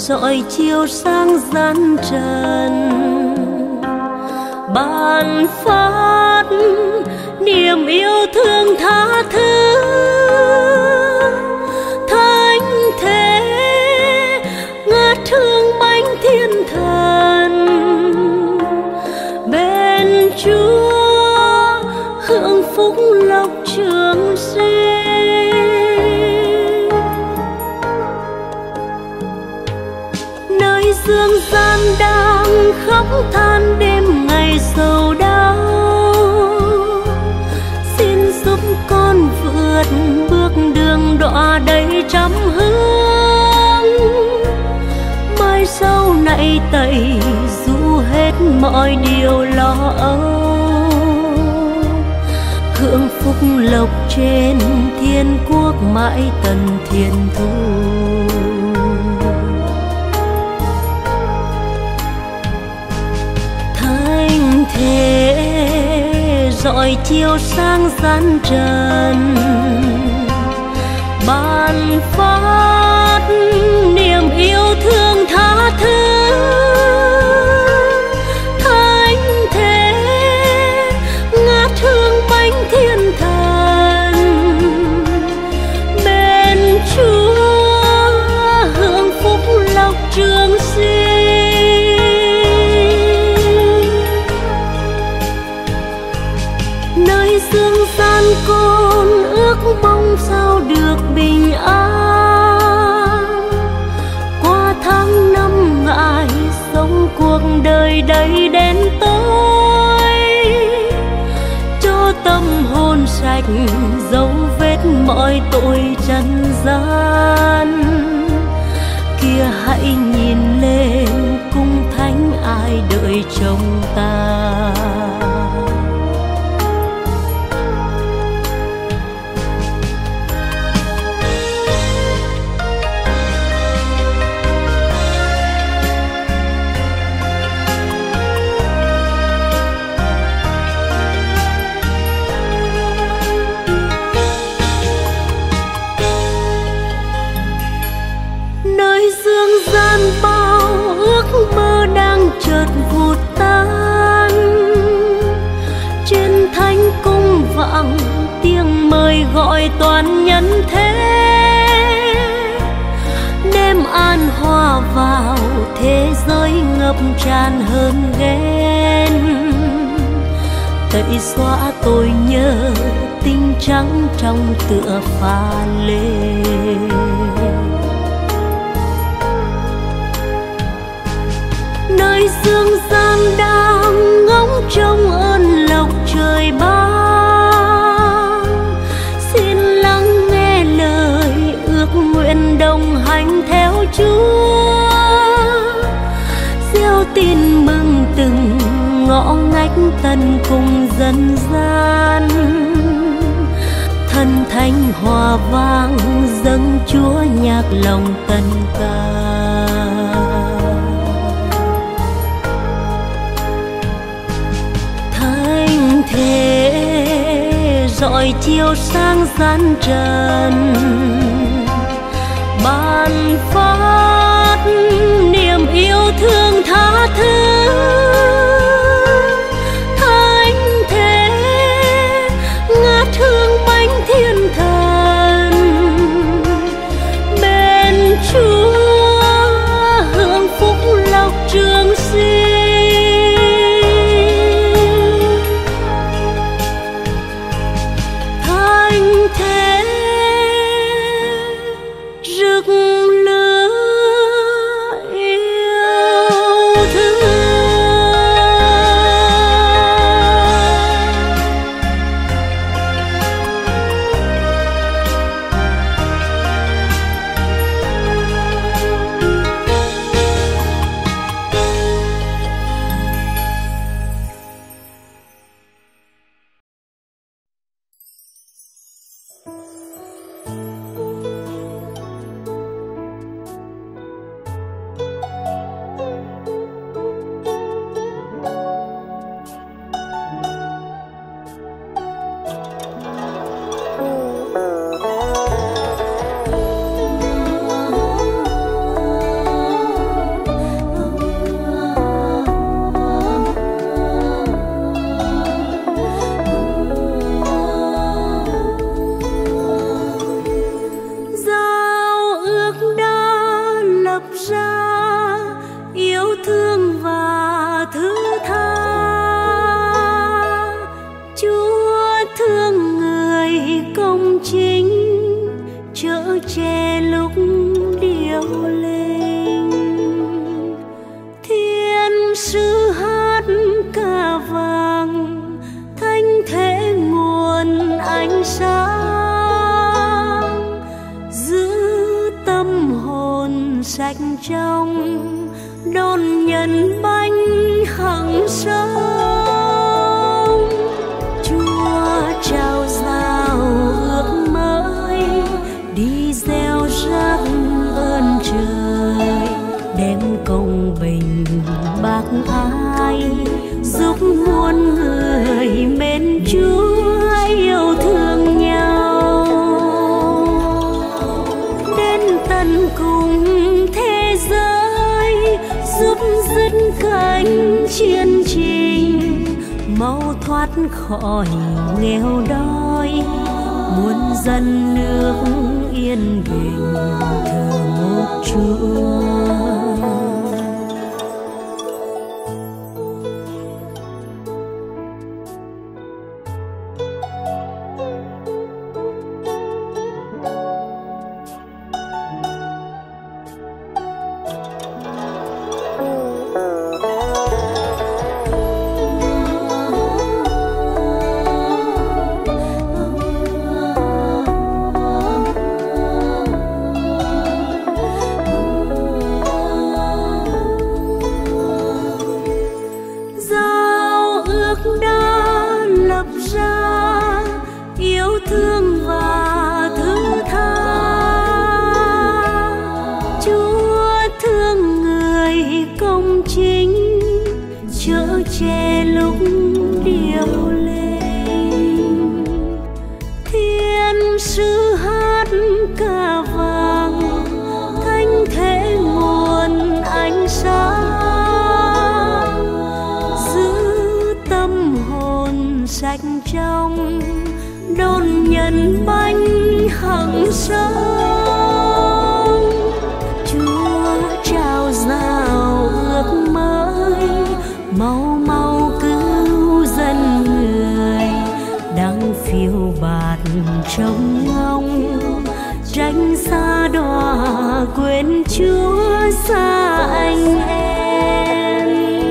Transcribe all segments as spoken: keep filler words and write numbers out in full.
dọi chiếu sáng gian trần, ban phát niềm yêu thương tha thứ. Thánh thế ngát hương bánh thiên thần, bên Chúa hưởng phúc lộc trường sinh. Nơi dương gian đang khóc than đêm ngày sầu đau, xin giúp con vượt bước đường đọa đầy trăm hướng. Mai sau này tẩy du hết mọi điều lo âu, hưởng phúc lộc trên thiên quốc mãi tận thiên thu. Thánh thế dọi chiếu sáng gian trần, ban phát niềm yêu thương tha thứ. Thánh thế ngát hương bánh thiên thần, bên Chúa hưởng phúc lộc trường sinh. Nơi dương gian con ước mong sao được bình an, qua tháng năm ngại sống cuộc đời đầy đen tối, cho tâm hồn sạch dấu vết mọi tội trần gian. Kia hãy nhìn lên cung thánh ai đợi trông ta. Bao ước mơ đang chợt vụt tan, trên thánh cung vang tiếng mời gọi toàn nhân thế. Đêm an hòa vào thế giới ngập tràn hơn ghen, tẩy xóa tôi nhớ tinh trắng trong tựa pha lê. Nơi dương gian đang ngóng trông ơn lộc trời ban, xin lắng nghe lời ước nguyện đồng hành theo Chúa. Gieo tin mừng từng ngõ ngách tân cùng dân gian, thần thánh hòa vang dâng Chúa nhạc lòng tân ca. Thế dọi chiếu sáng gian trần, ban phát niềm yêu thương tha thứ. Thánh thế ngát hương bánh thiên thần, bên Chúa hưởng phúc lộc trường sinh. Rực lửa yêu thương. điệu linh. Thiên sứ hát ca vang thanh thế nguồn ánh sáng, giữ tâm hồn sạch trong đón nhận bánh hằng sống. Chúa trao giao ước mới đi gieo rắc ơn trời, đem công bình bác ái giúp muôn người mến Chúa yêu thương nhau. Đến tận cùng thế giới giúp dứt cánh chiến trình, mau thoát khỏi nghèo đói, muôn dân nước yên bình thờ một Chúa. Trông ngóng tránh xa đọa quên Chúa xa anh em,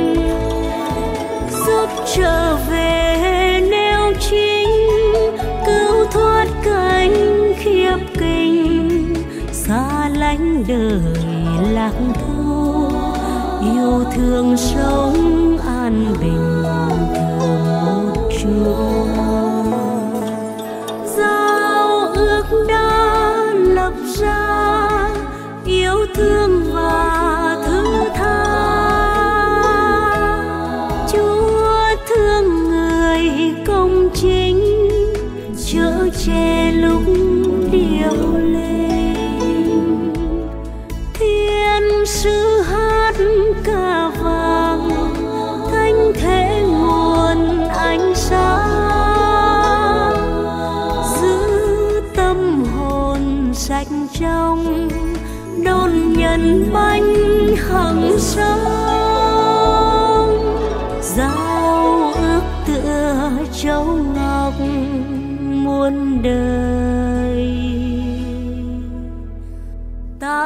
giúp trở về nêu chính cứu thoát cánh khiếp kinh, xa lánh đời lạc thú yêu thương sống an bình thờ một Chúa. Đã lập ra yêu thương và thứ tha, Chúa thương người công chính chở che lúc điệu linh. Thiên sứ hát ca vang thanh thế nguồn ánh sáng, sạch trong đón nhận bánh hằng sống. Giao ước tựa châu ngọc muôn đời, ta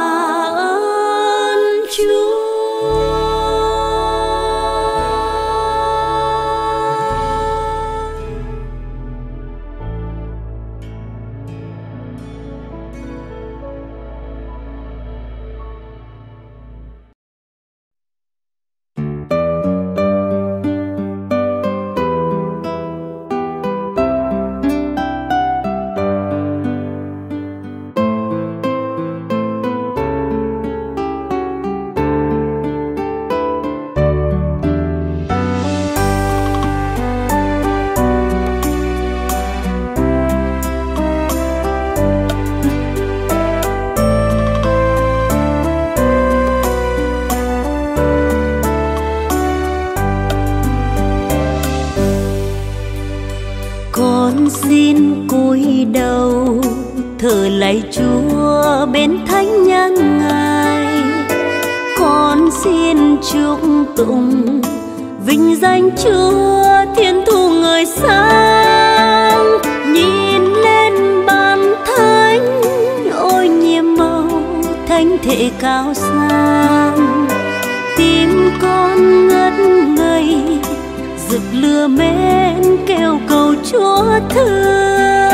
ơn Chúa. thờ lạy Chúa bên thánh nhân Ngài. Con xin chúc tụng vinh danh Chúa Thiên Thu người sáng. Nhìn lên ban thánh ôi nhiệm màu thánh trời cao sang. Tim con ngất ngây rực lửa mến kêu cầu Chúa thương.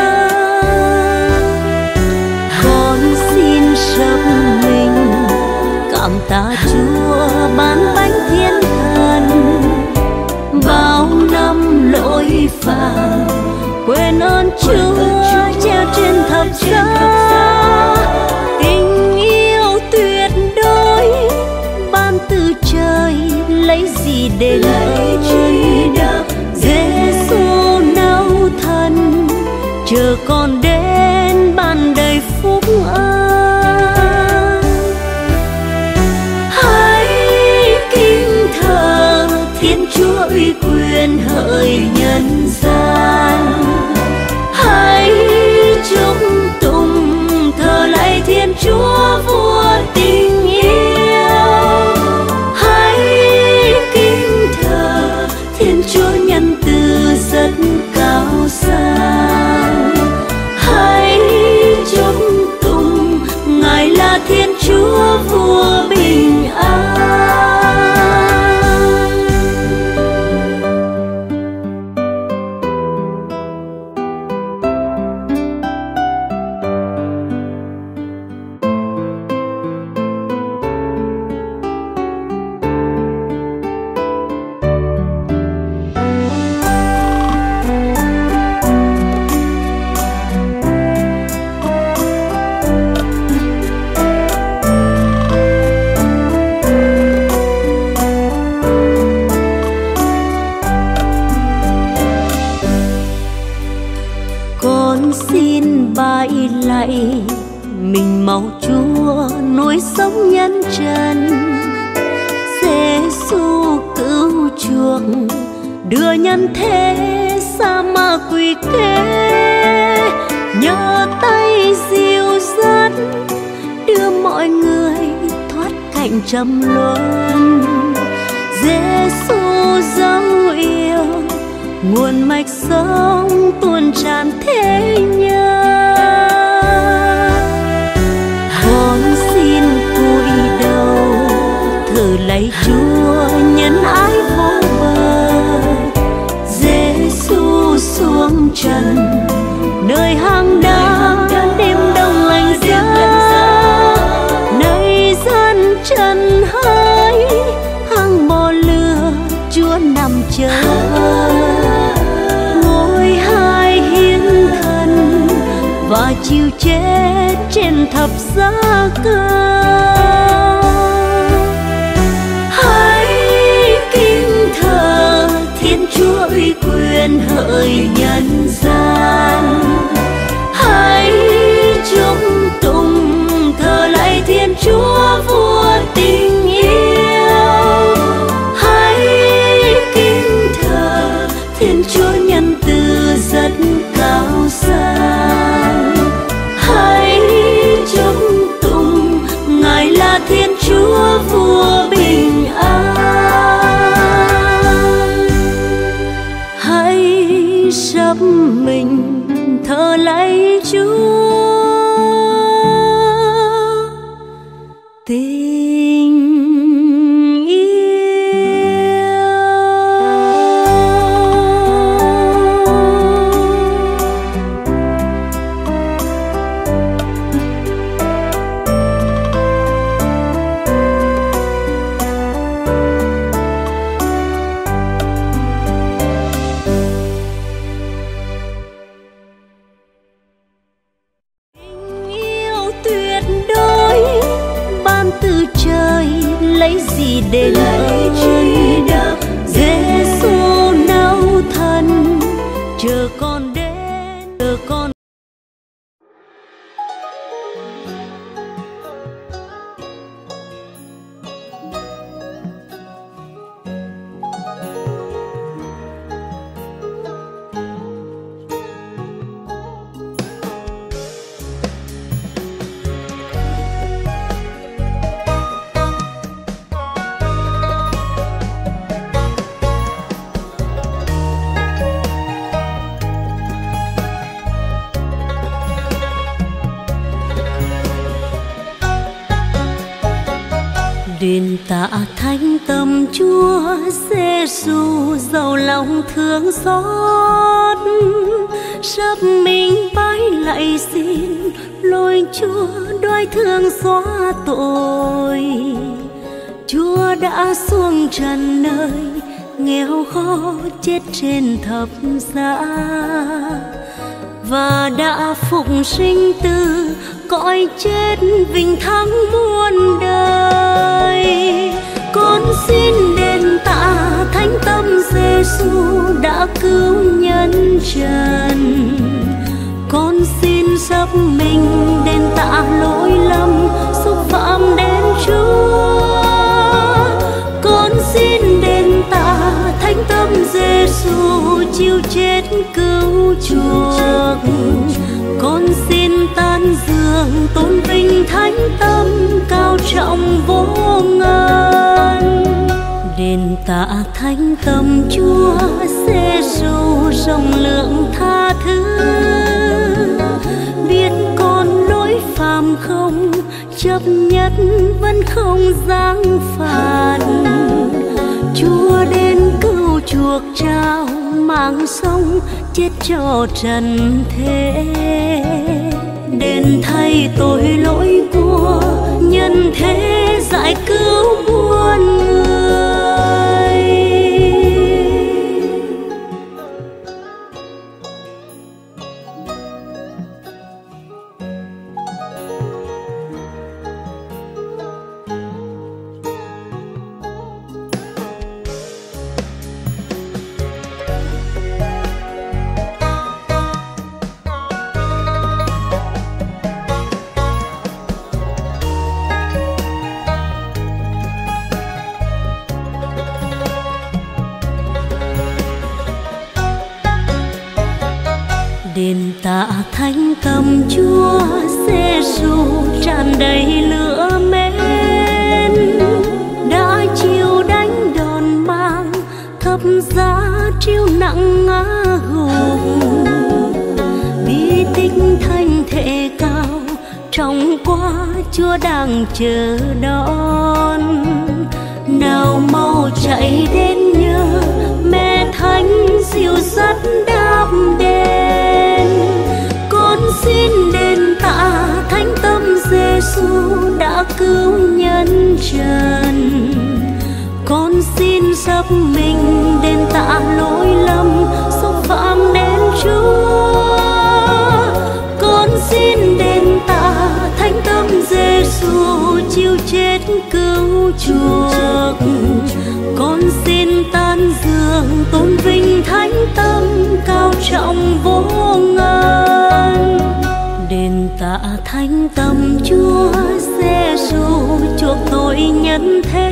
Con xin sập mình cảm tạ Chúa ban bánh thiên thần. Bao năm lỗi phạm quên ơn Chúa treo trên thập giá. Tình yêu tuyệt đối ban từ trời lấy gì để ơn. Giê-xu nao thân chờ con đến ban đầy phúc an. Hãy kính thờ Thiên Chúa uy quyền hỡi nhân gian. Hãy chúc tụng thờ lạy Thiên Chúa vua tình yêu. Hãy kính thờ Thiên Chúa nhân từ rất cao sang. Hãy chúc tụng Ngài là Thiên Chúa vua bình an. Mình màu Chúa nuôi sống nhân trần. Giê-xu cứu chuộc đưa nhân thế sa ma quỷ kế. Nhờ tay dìu dắt đưa mọi người thoát cảnh trầm luân. Giê-xu dấu yêu nguồn mạch sống tuôn tràn thế nhân. Con xin cúi đầu thử lạy Chúa nhân ái vô bờ. Giê-xu xuống trần nơi hang đá đêm đông lạnh giá. Nay gian trần hỡi hang mò lửa Chúa nằm chờ. Ngôi hai hiến thần và chịu chết trên thập giá cao. Hãy kính thờ Thiên Chúa uy quyền hỡi nhân gian. Hãy chúc tụng thờ lạy Thiên Chúa vua tình yêu. Hãy kính thờ Thiên Chúa nhân từ rất cao sang. Hãy chúc tụng Ngài là Thiên Chúa vua bình an. Hãy sắp mình thờ lạy Chúa tình lấy gì để ơn. Giê-xu nao thân chờ con đến, chờ con. Đền tạ thánh tâm Chúa Giêsu giàu lòng thương xót, sắp mình bái lạy xin lôi Chúa đoái thương xóa tội. Chúa đã xuống trần nơi nghèo khó chết trên thập giá, và đã phục sinh từ cõi chết vinh thắng muôn đời. Con xin đền tạ thánh tâm Giêsu đã cứu nhân trần. Con xin dấp mình đền tạ lỗi lầm xúc phạm đến Chúa. Con xin đền tạ thánh tâm Giêsu chịu chết cứu chuộc. Con xin tan dường tôn vinh thánh tâm cao trọng vô ngần. Đền tạ thánh tâm Chúa Giêsu rộng lượng tha thứ, biết con lỗi phàm không chấp nhất vẫn không giáng phạt. Chúa đến cứu chuộc trao mạng sống chết cho trần thế, đền thay tội lỗi của nhân thế giải cứu muôn người. Đền tạ thánh tâm Chúa Giêsu tràn đầy lửa mến, đã chịu đánh đòn mang thập giá chiêu nặng ngã gục. Bi tích thanh thể cao trong quá Chúa đang chờ đón. Nào mau chạy đến nhờ mẹ thánh dìu dắt đáp đền. Con xin đền tạ thánh tâm Giêsu đã cứu nhân trần. Con xin dấp mình đền tạ lỗi lầm xúc phạm đến Chúa. Con xin đền tạ thánh tâm Giêsu chịu chết cứu chuộc. Con xin tan dường tôn vinh thánh tâm cao trọng vô ngần. Đền tạ thánh tâm Chúa Giêsu chuộc tội nhân thế,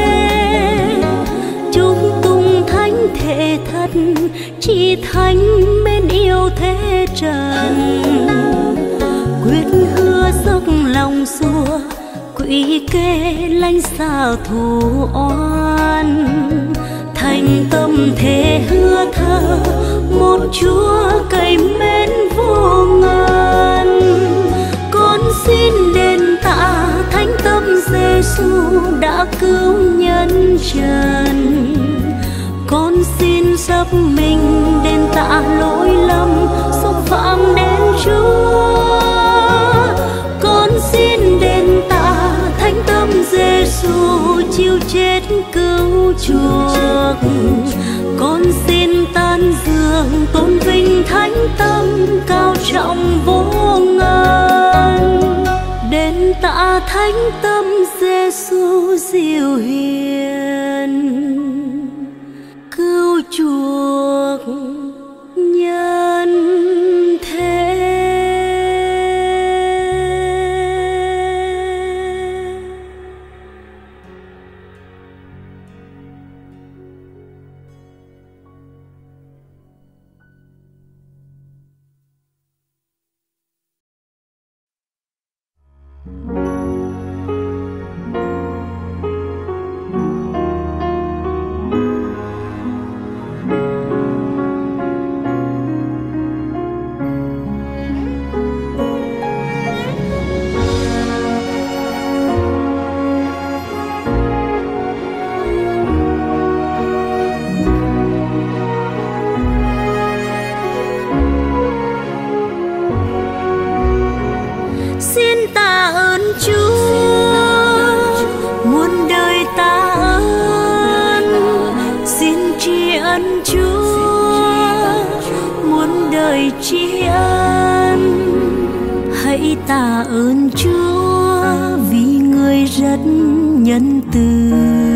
chúng tung thánh thể thật chỉ thánh mến yêu thế trần. Quyết hứa dốc lòng xua quỷ kế lánh xa thù oan. Thành tâm thể hứa thơ một Chúa cậy mến vô ngần. Con xin đền tạ thánh tâm Giêsu đã cứu nhân trần. Con xin dấp mình đền tạ lỗi lầm xúc phạm đến Chúa. Con xin đền tạ thánh tâm Giêsu chịu chết cứu chuộc. Con xin tan dường tôn vinh thánh tâm cao trọng vô ngần. Đền tạ thánh tâm Giêsu dịu hiền cứu chuộc nhân thế. đời tri ân. Hãy tạ ơn Chúa vì người rất nhân từ,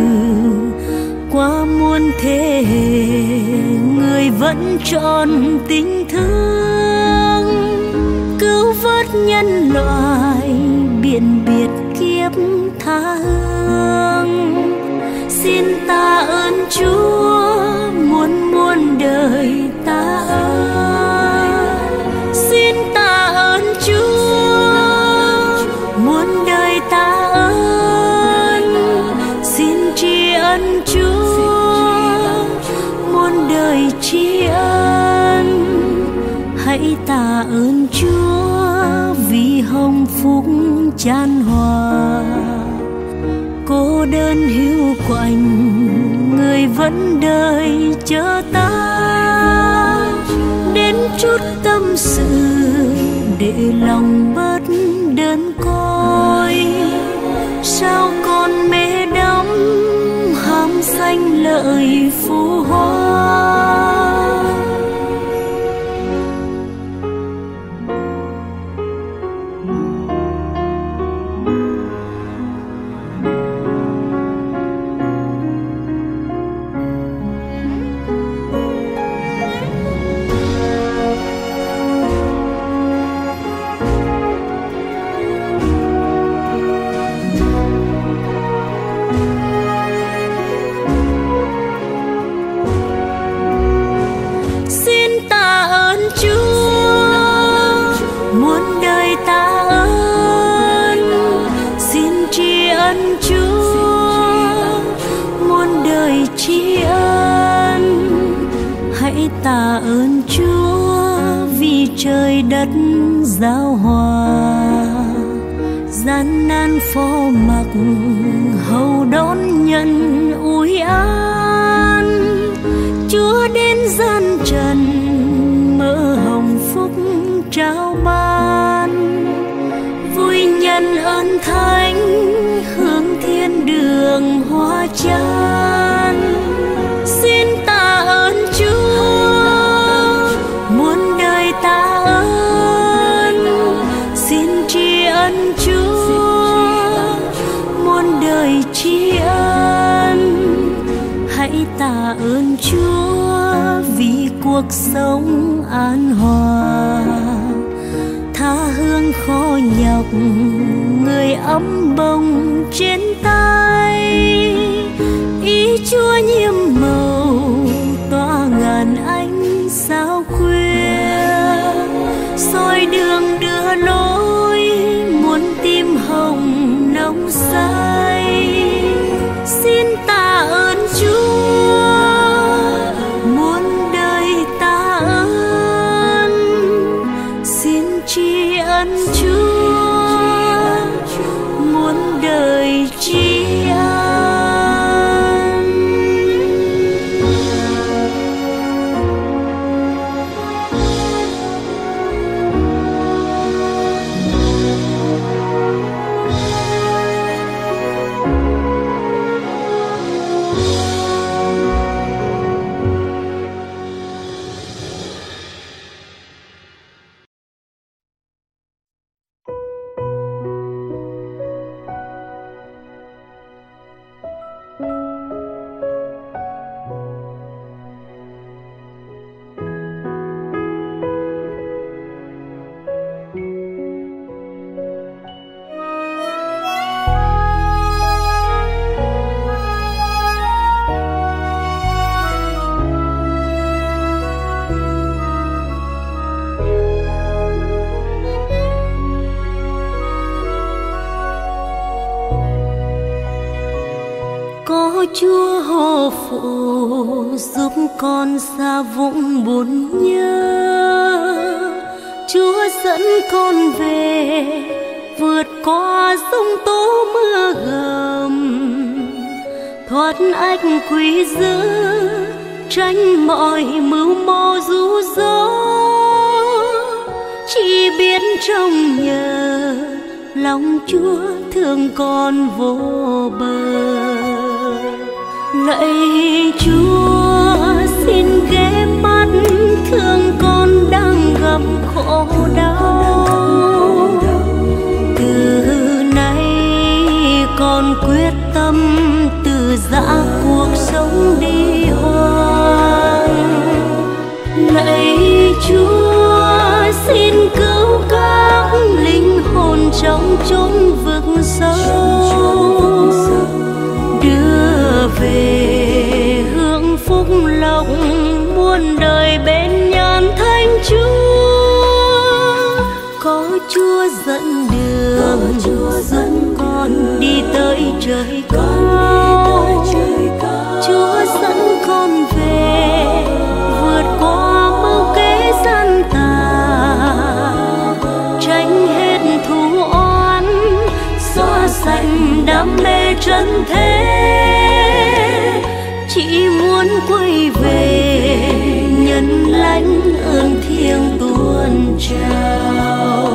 qua muôn thế hệ người vẫn trọn tình thương, cứu vớt nhân loại biển biệt kiếp tha hương. Xin tạ ơn Chúa muôn muôn đời tạ ơn. Xin tạ ơn Chúa muôn đời tạ ơn. Xin tri ân Chúa muôn đời tri ân. Hãy tạ ơn Chúa vì hồng phúc chan hòa, cô đơn hiu quạnh người vẫn đợi chờ ta, đến chút tâm sự để lòng bớt đơn côi. Sao con mê đắm ham xanh lợi phù hoa. Tạ ơn Chúa vì trời đất giao hòa, gian nan phó mặc hầu đón nhận ủi an. Chúa đến gian trần mở hồng phúc trao ban, vui nhân ơn thánh hướng thiên đường hoa chan. Xin tạ ơn Chúa muôn đời tạ ơn. Xin tri ân Chúa muôn đời tri ân. Hãy tạ ơn Chúa vì cuộc sống an hòa, tha hương khó nhọc người ấm bông trên tay. Ý Chúa nhiệm màu tỏa ngàn ánh sao khuya, soi đường đưa lối muôn tim hồng nồng say. Xin tạ ơn Chúa muôn đời tạ ơn. Xin tri ân Chúa muôn đời tri ân. Chúa hộ phụ giúp con xa vũng buồn nhớ. Chúa dẫn con về vượt qua sông tố mưa gầm, thoát ách quý dữ tránh mọi mưu mô ru dỗ. Chỉ biết trông nhờ lòng Chúa thương con vô bờ. Lạy Chúa xin ghé mắt thương con đang dã cuộc sống đi hoang. Lạy Chúa xin cứu các linh hồn trong chốn vực sâu, đưa về hưởng phúc lộc muôn đời bên nhan Thánh Chúa. Có Chúa dẫn đường, dẫn con đi tới trời cao. Chúa dẫn con về vượt qua mưu kế gian tà, tránh hết thù oán, xóa sạch đam mê trần thế. Chỉ muốn quay về nhân lãnh ơn thiêng tuôn trào.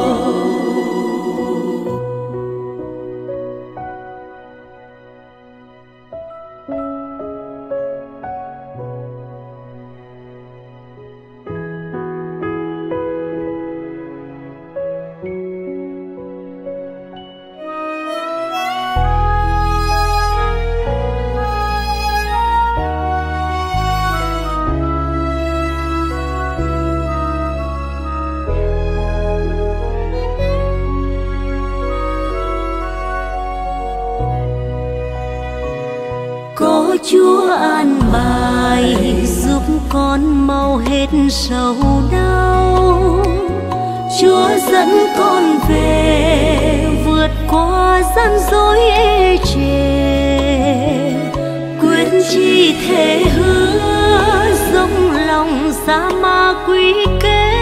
Có Chúa an bài giúp con mau hết sầu đau. Chúa dẫn con về vượt qua gian dối ê chề, quyết chi thể hứa dốc lòng xa ma quý kế.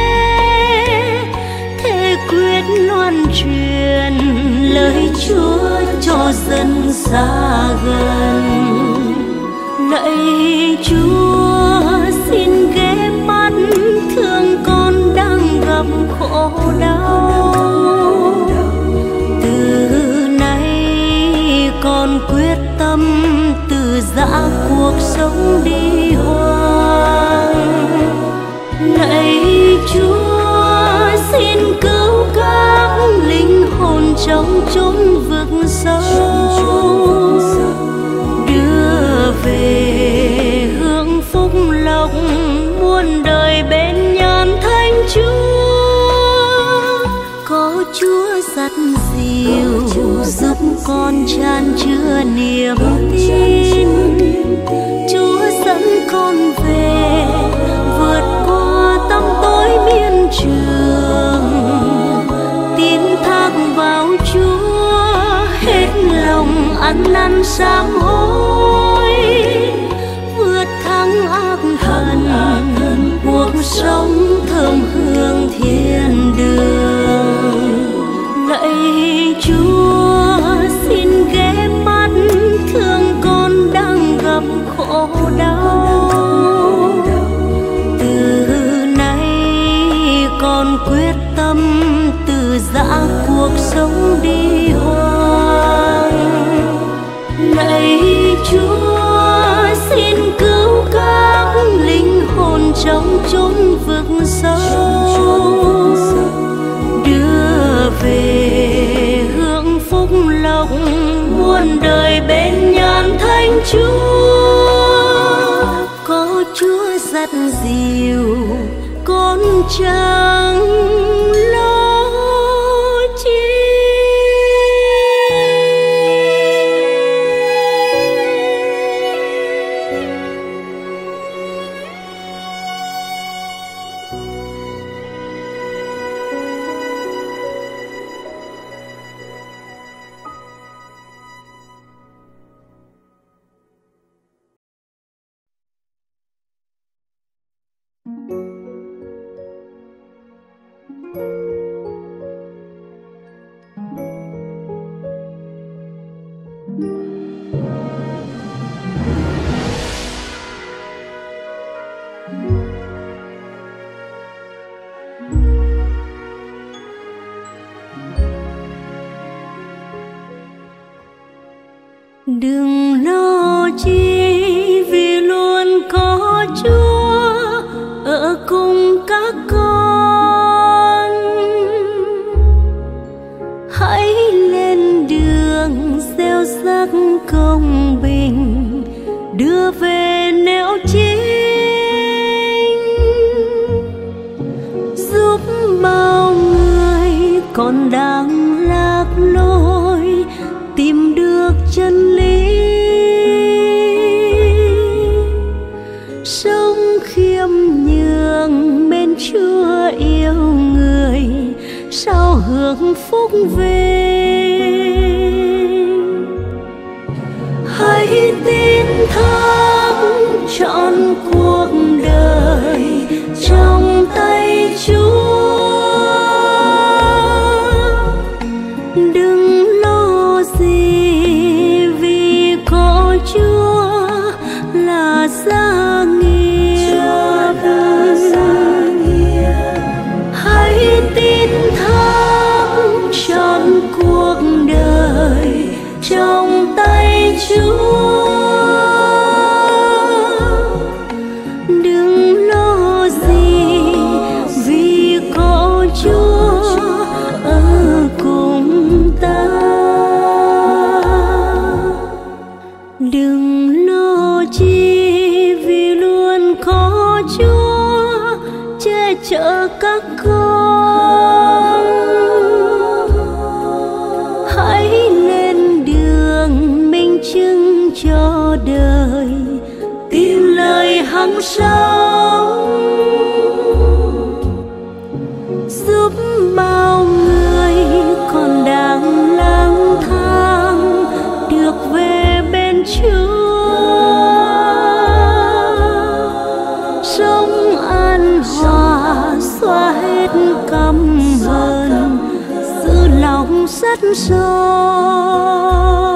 Thế quyết loan truyền lời Chúa cho dân xa gần. Lạy Chúa xin ghé mắt thương con đang gặp khổ đau. Từ nay con quyết tâm từ giã cuộc sống đi hoang. Lạy Chúa xin cứu các linh hồn trong chốn vực sâu, đưa về hưởng phúc lộc muôn đời bên nhan Thánh Chúa. Có Chúa dắt dìu giúp con chan chứa niềm tin. Chúa dẫn con về vượt qua tăm tối miên trường, tin thác vào Chúa hết lòng ăn năn sám hối, vượt thắng ác thần, cuộc sống thơm hương thiên đường. Lạy Chúa xin ghé mắt thương con đang gặp khổ đau. Từ nay con quyết tâm từ giã cuộc sống đi hoang. Lạy Chúa xin cứu các linh hồn trong chốn vực sâu, đưa về hưởng phúc lộc muôn đời bên nhan Thánh Chúa. Có Chúa dắt dìu con chẳng lo chi. Đừng lo chi vì luôn có Chúa ở cùng các con. Hãy lên đường gieo rắc công bình, còn đang lạc lối tìm được chân lý. Sống khiêm nhường mến Chúa yêu người, sao hưởng phúc về. Hãy tin thác trọn cuộc đời trong tay Chúa. Đừng lo gì vì có Chúa là gia nghiệp. Hãy tin thác trọn cuộc đời trong tay Chúa. Đừng lo gì vì có Chúa ở cùng ta. Đừng lo chi vì luôn có Chúa che chở các con. Hãy lên đường minh chứng cho đời, tìm lời hằng sống, giúp bao người còn đang lang thang được về bên Chúa. Sống an hòa xóa hết căm hờn, giữ lòng sắt son.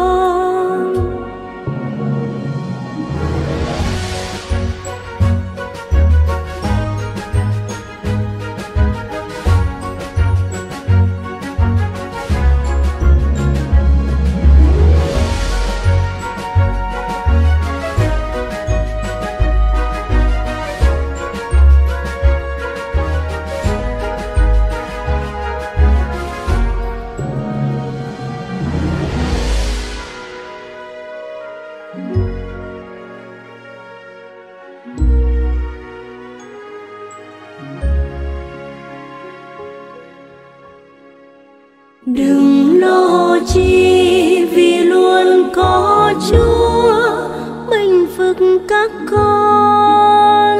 Đừng lo chi vì luôn có Chúa bênh vực các con.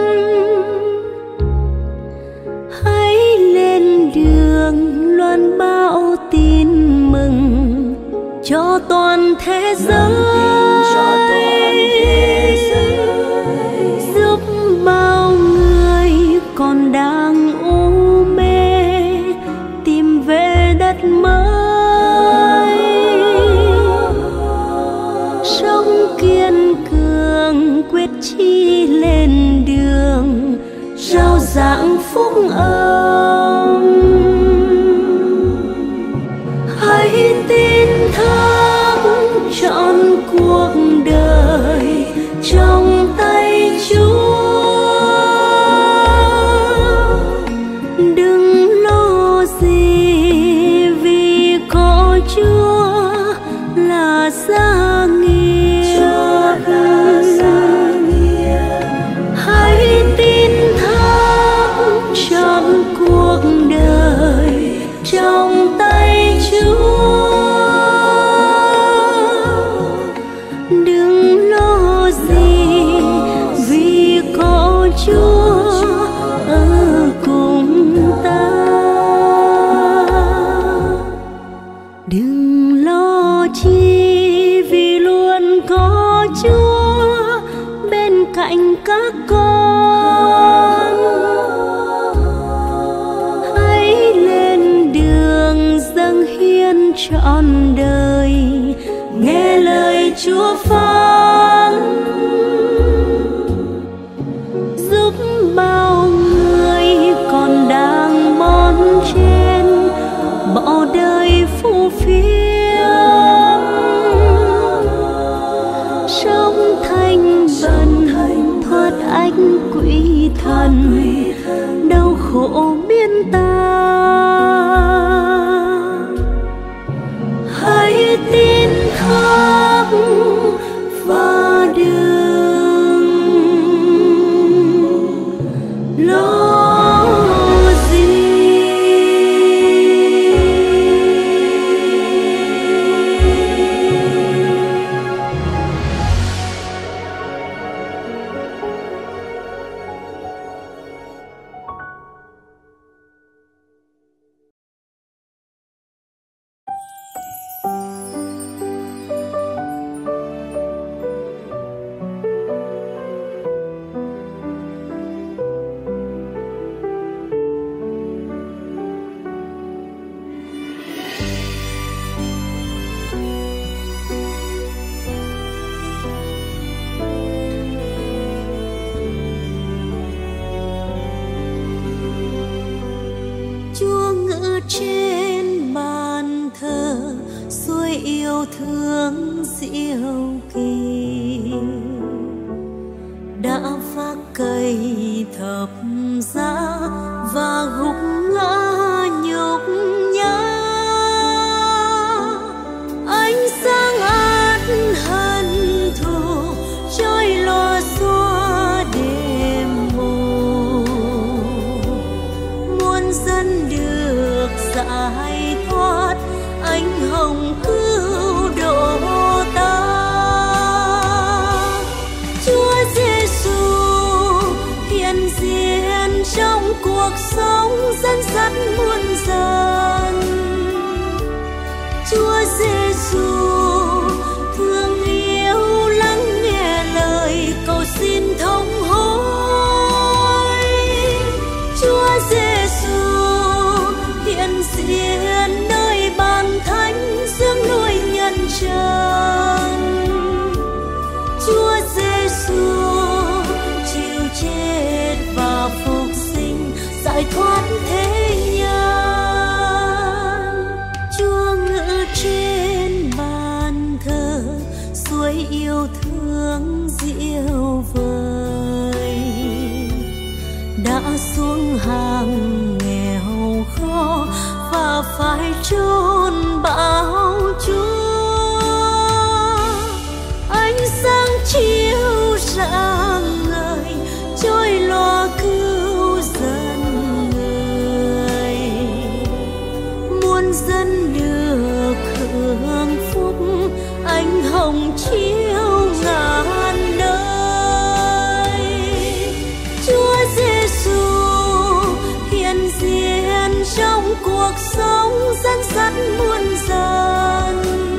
Hãy lên đường loan báo tin mừng cho toàn thế giới, giúp bao người còn đang u mê tìm về đất mới. Sống kiên cường quyết chí lên đường rao giảng phúc âm. Hãy tin thác trọn cuộc đời trong tay Chúa. Đừng lo gì vì có Chúa là gia nghiệp. Hãy tin thác trọn cuộc đời trong tay Chúa. Đừng lo gì vì có Chúa ở cùng ta. Đừng lo chi vì luôn có Chúa bên cạnh các con. Hãy lên đường dâng hiến trọn đời, nghe lời Chúa phán, giúp bao người còn đang bon chen bỏ đời phù phiếm. Sống thanh bần thoát ách quỷ thần, đau khổ biến tan. Hãy tin thác trên bàn thờ suối yêu thương diệu kỳ, đã phát cây thập giá và gục ngã nhục nhã. Ánh sáng át hận thù trôi lòa xóa đêm mù, muôn dân được giải thoát, ánh hồng cứu độ ta. Chúa Giêsu hiện diện trong cuộc sống dẫn dắt muôn dân. Chúa Giêsu thương yêu lắng nghe lời cầu xin thống hối. Chúa Giêsu hiện diện nơi bàn thánh dưỡng nuôi nhân trần. Chúa Giêsu chịu chết và phục sinh giải thoát thế gian. Chúa ngự trên bàn thờ suối yêu thương diệu vời, đã xuống hàng nghèo khó và phải chôn bão Chúa. Ánh sáng chiếu rạng ngời trôi loa cứu dân người, muôn dân được hưởng phúc ánh hồng chiếu ngàn nơi. Chúa Giêsu hiện diện trong cuộc sống dẫn dắt muôn dân.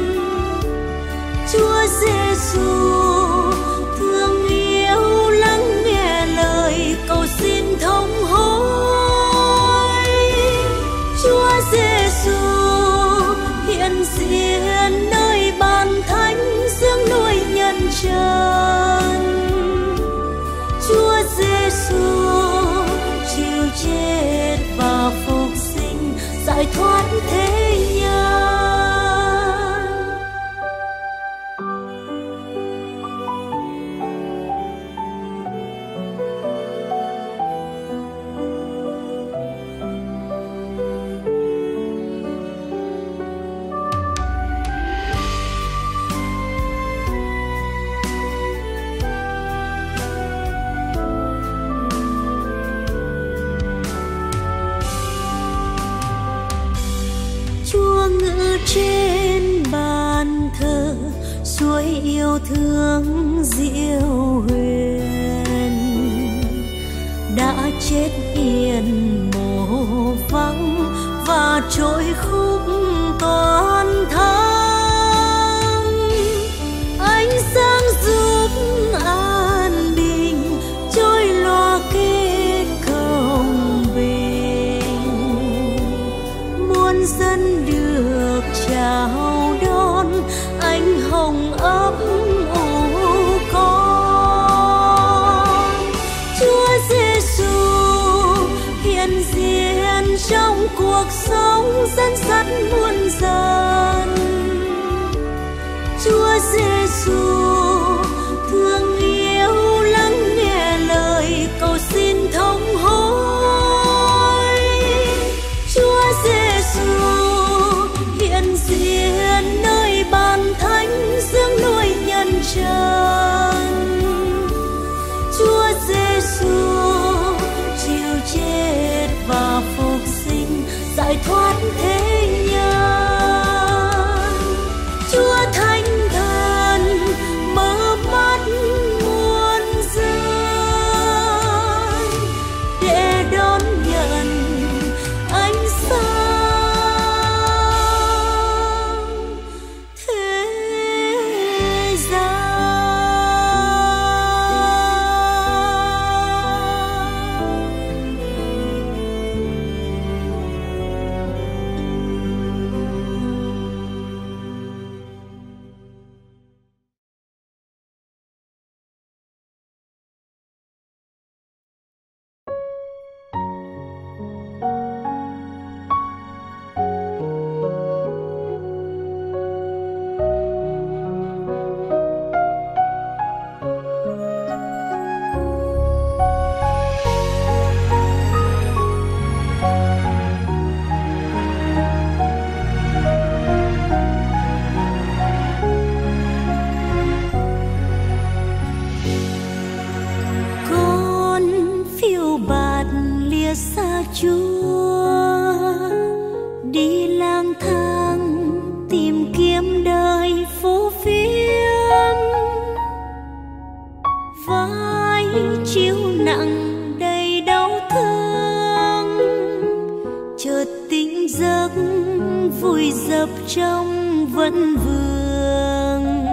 Chúa Giêsu thương yêu lắng nghe lời cầu xin thống hối. Chúa Giêsu hiện diện nơi bàn thánh dưỡng nuôi nhân trần. Chúa Giêsu chịu chết và phục sinh giải thoát thế gian. Chúa ngự trên bàn thờ suối yêu thương diệu huyền, đã chết yên mồ vắng và trôi khúc toàn thắng. Ánh sáng giúp an bình trôi loa kết công bình, muôn dân được chào đón ánh hồng ấp ủ con. Chúa Giêsu hiện diện trong cuộc sống dẫn dắt muôn dân. Chúa Giêsu thương yêu lắng nghe lời cầu xin thống hối. Chúa Giêsu hiện diện nơi bàn thánh dưỡng nuôi nhân trần. Chúa Giêsu chịu chết và phục sinh giải thoát thế gian. Chúa Thánh Thần mở mắt muôn dân để đón nhận ánh sáng thế gian. chợt tỉnh giấc vùi dập trong vẫn vương.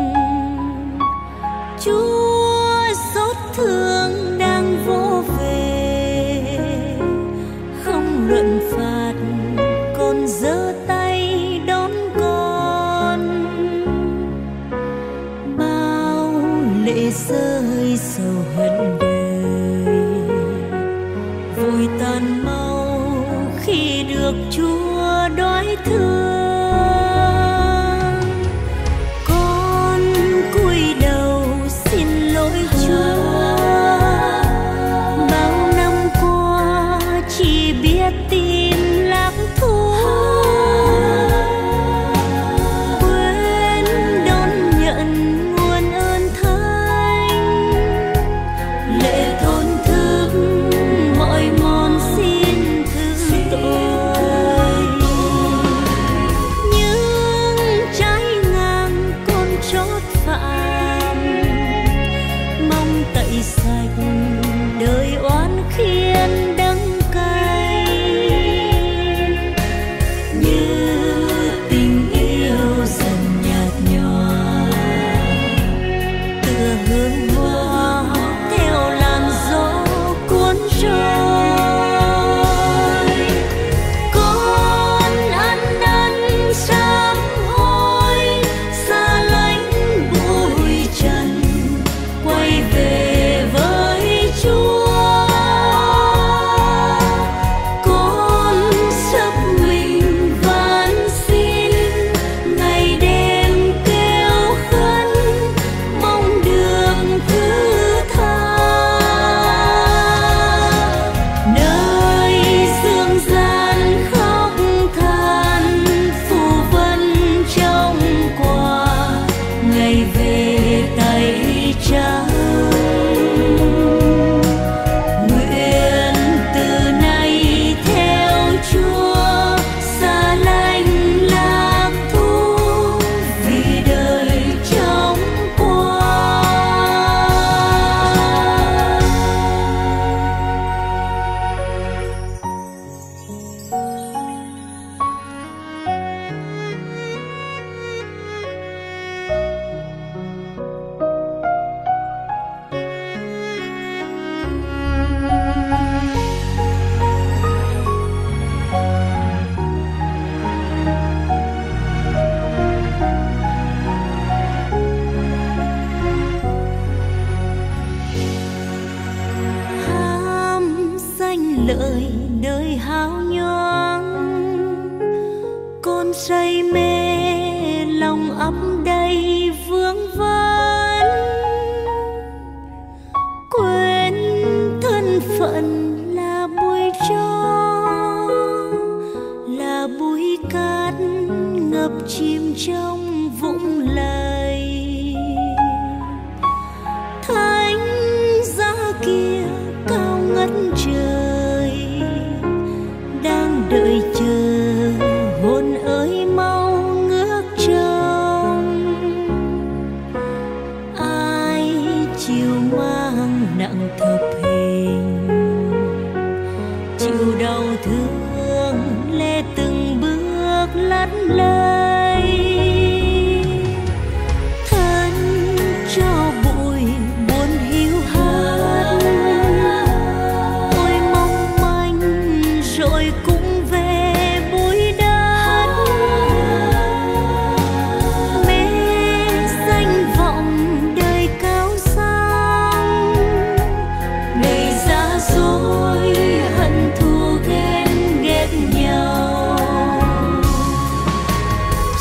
Chúa xót thương đang vỗ về, không luận phạt còn giơ tay đón con. Bao lệ rơi sầu hận đời vội tan mau khi được Chúa đoái thương. Con cúi đầu xin lỗi Chúa, bao năm qua chỉ biết tìm lạc thú, quên đón nhận nguồn ơn thánh. Lệ thốn thức mọi mòn xin thứ tội, những trái ngang con chót phạm, mong tẩy sạch đời oán khiên đắng cay. Như tình yêu dần nhạt nhòa, tựa hương hoa theo làn gió cuốn trôi. Con ăn năn sám hối, xa lánh bụi trần, quay về với Chúa. Con sắp mình van xin, ngày đêm kêu khấn, mong được thứ tha. Nơi dương gian khóc than, phù vân trong quà, ngày về tay trắng. Nguyện từ nay theo Chúa, xa lánh lạc thú vì đời trong qua. Ham danh lợi đời háo nhoáng, con say mê lòng ắp đầy vương vấn, quên thân phận là bụi tro, là bụi cát ngập chìm trong vũng lầy. Thánh giá kia cao ngất trời, đang đợi chờ hồn ơi mau ngước trông. Ai chịu mang nặng thập hình, chịu đau thương lê từng bước lắt lây. Thân cho bụi buồn hiu hắt, ôi mong manh rồi cũng về bụi đất. Mê danh vọng đời cao sang, đầy giả dối hận thù ghen ghét nhau.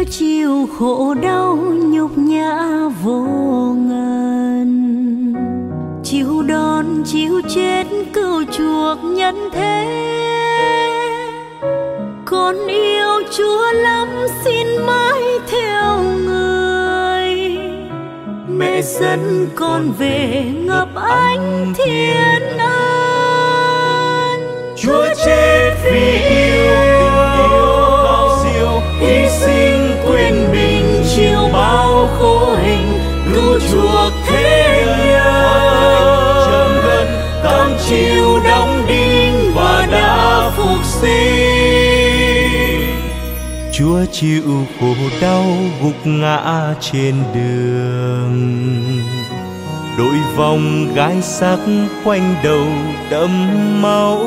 chịu khổ đau nhục nhã vô ngần, chịu đòn chịu chết cứu chuộc nhân thế. Con yêu Chúa lắm xin mãi theo người, mẹ dẫn con về ngập ánh thiên ân. Chúa chết vì yêu, tình yêu cao siêu, hy sinh quên mình chịu bao khổ hình, cứu chuộc thế nhân. Trần gần cam chịu đóng đinh và đã phục sinh. Chúa chịu khổ đau gục ngã trên đường, đội vòng gai sắc quanh đầu đẫm máu,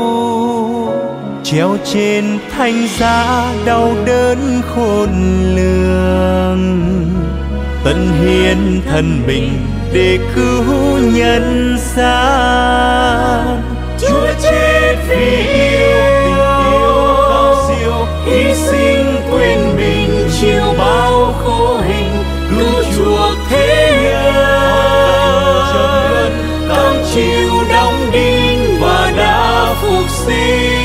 treo trên thánh giá đau đớn khôn lường, tận hiến thân mình để cứu nhân gian. Chúa chết vì yêu, tình yêu cao siêu, hy sinh quên mình chịu bao khổ hình, cứu chuộc thế nhân. Trần gần cam chịu đóng đinh và đã phục sinh.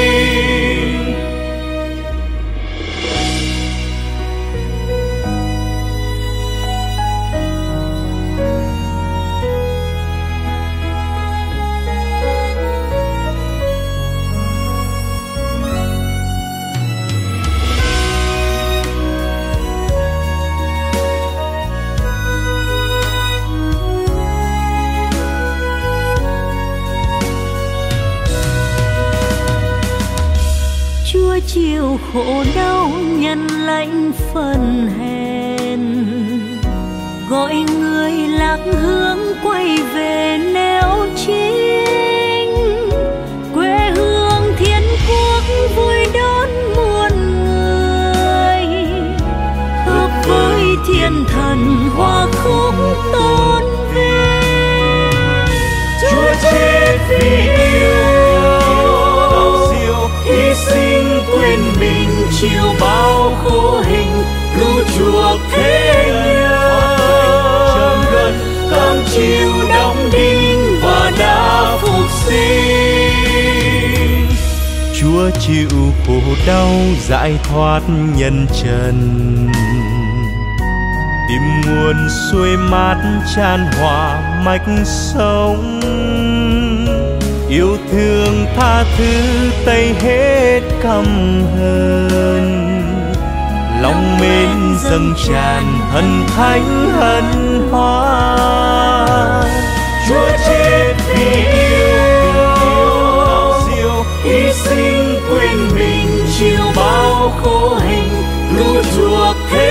Chúa chịu khổ đau nhận lãnh phần hèn, gọi người lạc hướng quay về nẻo chính. Quê hương thiên quốc vui đón muôn người, hợp với thiên thần hòa khúc tôn vinh. Chúa chết vì yêu, hy sinh quên mình chịu bao khổ hình, cứu chuộc thế nhân. Trần gần cam chịu đóng đinh và đã phục sinh. Chúa chịu khổ đau giải thoát nhân trần, tìm nguồn xuôi mát chan hòa mạch sống, yêu thương tha thứ tây hết căm hờn, lòng mến dâng tràn thần thánh hân hoan. Chúa chết vì yêu, cao siêu, hy sinh quên mình chịu bao khổ hình, cứu chuộc thế